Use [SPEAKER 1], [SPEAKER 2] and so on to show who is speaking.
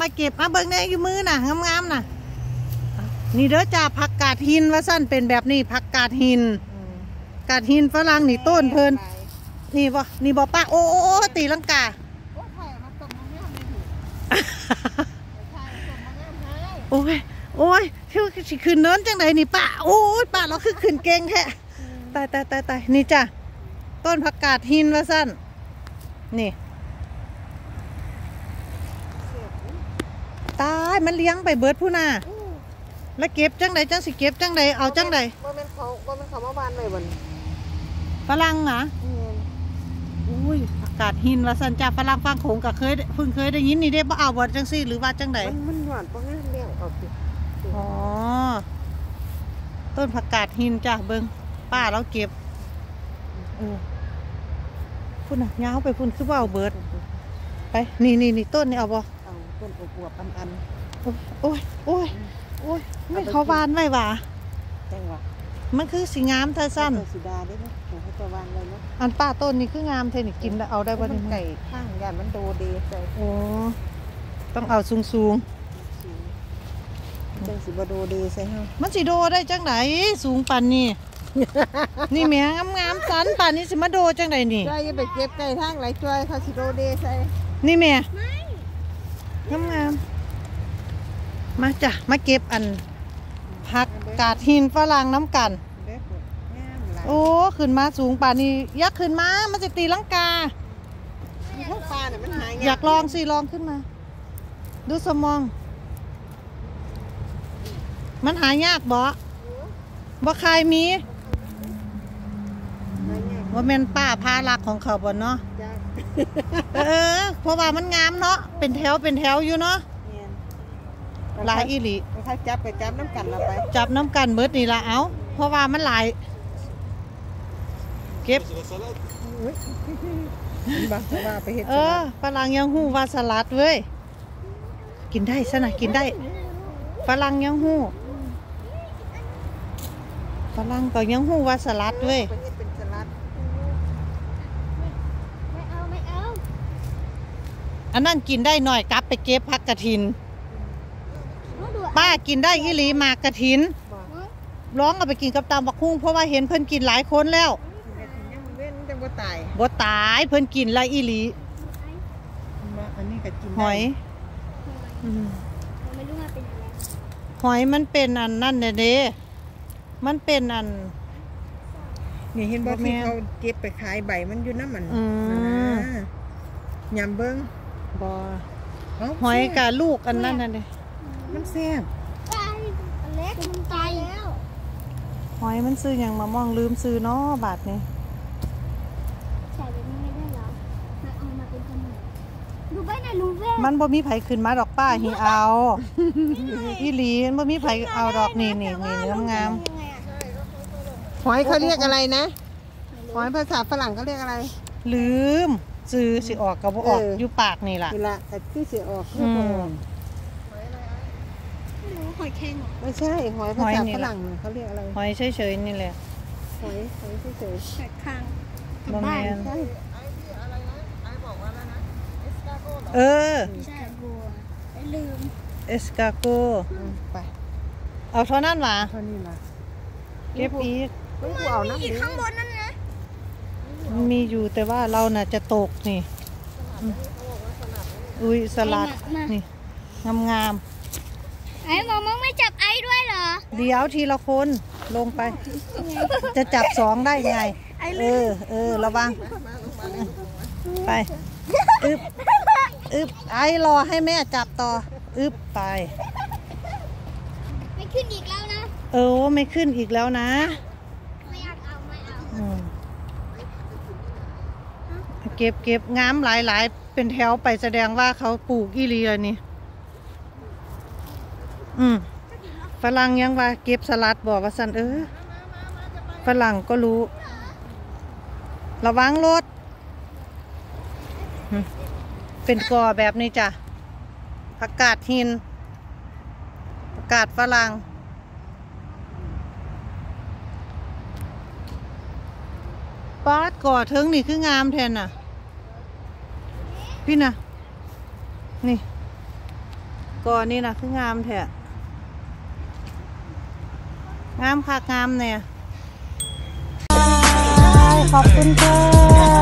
[SPEAKER 1] มาเก็บมาเบิ่งในอยู่มือน่ะงามๆน่ะนี่เด้อจ้าผักกาดหินว่าสั้นเป็นแบบนี้ผักกาดหินกาดหินฝรั่งนี่ต้นเพลินนี่บ่ป้าโอ้ตีลังกาโอ้ยที่ขึ้นเนินจังไดนี่ป้าโอ้ยป้าเราคือขึ้นเก่งแท้ตายนี่จ้ะต้นผักกาดหินว่าสั้นนี่ตายมันเลี้ยงไปเบิดผู้น่ะแล้วเก็บจังไดจังสิเก็บจังไดเอาจังได
[SPEAKER 2] ว่ามันเขามาบ้านเลยบน
[SPEAKER 1] ฝรั่งนะอุ้ยผักกาดหินว่าสั้นจ้ะฝรั่งฟังโขงก็เพิ่งเคยได้ยินนี่ได้บ่เอาบ่จังสิหรือว่าจังได
[SPEAKER 2] มันหวานเพราะงั้นเลี้ยงเอาสิ
[SPEAKER 1] อ๋อต้นผักกาดหินจ้ะเบิ่งป้าเราเก็บพุ่นน่ะยาวไปพุ่นคือว่าเอาเบิดไปนี่ต้นนี่เอาบ่
[SPEAKER 2] เอาต้นอวบอัน
[SPEAKER 1] โอ้ยไม่เขาบานไว้หว่า
[SPEAKER 2] จังหวะ
[SPEAKER 1] มันคือสีงามเธอสั้น
[SPEAKER 2] สีดาได้ไหมเขาจะวางเลยเนาะ
[SPEAKER 1] อันป้าต้นนี่คืองามเธอนี่กินแล้วเอาได้บ่นี่
[SPEAKER 2] ไก่ข้างยานมันโดเดใส่
[SPEAKER 1] โอ้ต้องเอาสูง
[SPEAKER 2] จังสิบโดเดใส่เฮา
[SPEAKER 1] มันสิโดได้จังไหนสูงปันนี่นี่แม่งามสันปันนี่สิมาโดจังไหนนี่
[SPEAKER 2] จ้อยไปเก็บไก่ทางไหลจ้อยเขาสิโดเดใส่
[SPEAKER 1] นี่แม่งามมาจ้ะมาเก็บอันผักกาดหินฝรั่งน้ำกันโอ้ขึ้นมาสูงป่านนี้ยักขึ้นมามันจะตีลังกาอยากลองสิลองขึ้นมาดูสมองมันหายากบ่ใครมีว่าแม่นป้าพาลักของเขาบ่เนาะเพราะว่ามันงามเนาะเป็นแถวอยู่เนาะหลายอีหลี
[SPEAKER 2] ถ้าจับไปจับน้ำกันเราไป
[SPEAKER 1] จับน้ำกันเบิดนี่ละเอาเพราะว่ามันหลายเก็บ
[SPEAKER 2] บ้าว่าไปเห็ด
[SPEAKER 1] ฝรั่งยังหู้ว่าสลัดเว้ยกินได้ซะนะกินได้ฝรั่งยังหู้ฝรั่งก็ยังหู้ว่าสลัดเว้ย
[SPEAKER 3] ไม่เอา
[SPEAKER 1] อันนั้นกินได้หน่อยกลับไปเก็บผักกระถินป้ากินได้อีหลีมากกระถินร้องเอาไปกินกับตำบักหุ่งเพราะว่าเห็นเพิ่นกินหลายคนแล้วบ่ตายเพิ่นกินไรอีหลี
[SPEAKER 2] อันนี้ก็กิน
[SPEAKER 1] หอย
[SPEAKER 3] ไม่รู้ว่าเป็นอะไร
[SPEAKER 1] หอยมันเป็นอันนั่นเด้มันเป็นอัน
[SPEAKER 2] นี่เห็นบ่ที่เขาเก็บไปขายใบมันอยู่น้ำมันยำเบิ้ง
[SPEAKER 1] บ่หอยกับลูกอันนั้นน่ะเด้
[SPEAKER 2] มันแซ่บ
[SPEAKER 3] อันเล็กมันตายแล้ว
[SPEAKER 1] หอยมันซื้ออย่างมามองลืมซื้อเนาะบาทนี่
[SPEAKER 3] ใส่แบบนี้ไม่ได้หรอเอามาเป็นขนมดูไปนะลูเว่
[SPEAKER 1] มันบ่มีไผขึ้นมาดอกป้าหิเอาอีหลีมันบ่มีไผเอาดอกนี่เนื้องาม
[SPEAKER 2] หอยเขาเรียกอะไรนะหอยภาษาฝรั่งเขาเรียกอะไร
[SPEAKER 1] ลืมซื้อสิออกกับบ่ออกอยู่ปากนี่ล่ะ
[SPEAKER 2] นี่ล่ะแต่ที่สิออก
[SPEAKER 3] หอยแข็ง
[SPEAKER 2] ไม่ใช่หอยภาษาฝรั่งเขาเรียกอะไร
[SPEAKER 1] หอยเฉยๆนี่แหละ
[SPEAKER 2] หอยเฉย
[SPEAKER 3] ๆหอยคาง
[SPEAKER 1] บ่แม่น
[SPEAKER 2] ใช่อะไรนะไอ้บอกว่าแล้วนะเอสกาโก้
[SPEAKER 3] ใช่บัวลืม
[SPEAKER 1] เอสกาโก
[SPEAKER 2] ไป
[SPEAKER 1] เอาเท่านั้นหว่า
[SPEAKER 2] เท่านี้ล่ะ
[SPEAKER 1] เก็บอีก
[SPEAKER 3] เอาน้ำอีกข้างบนนั่นนะ
[SPEAKER 1] มีอยู่แต่ว่าเราน่ะจะตกนี่อุ้ยสลัดนี่งาม
[SPEAKER 3] ไอ้มองไม่จับไอ้ด้วยเหรอ
[SPEAKER 1] เดี๋ยวทีละคนลงไปจะจับสองได้ไงระวังไปอึบไอ้รอให้แม่จับต่ออึบไป
[SPEAKER 3] ไม่ขึ้นอีกแล้วนะ
[SPEAKER 1] ไม่ขึ้นอีกแล้วนะ
[SPEAKER 3] ไม่เอา
[SPEAKER 1] เก็บงามหลายเป็นแถวไปแสดงว่าเขาปลูกอีหลีเลยนี่ฝรั่งยังว่าเก็บสลัดบอกว่าสันฝรั่งก็รู้ระวังรถเป็นกอแบบนี้จ้ะผักกาดหินผักกาดฝรั่งปาดก่อเทิงนี่คืองามแทนน่ะพี่น่ะนี่กอนี่นะคืองามแท้งามคักงามเนี่ยขอบคุณค่ะ